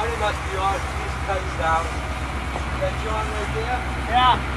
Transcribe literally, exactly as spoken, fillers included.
Johnny must be on. He's cutting down. Is that John right there? Yeah.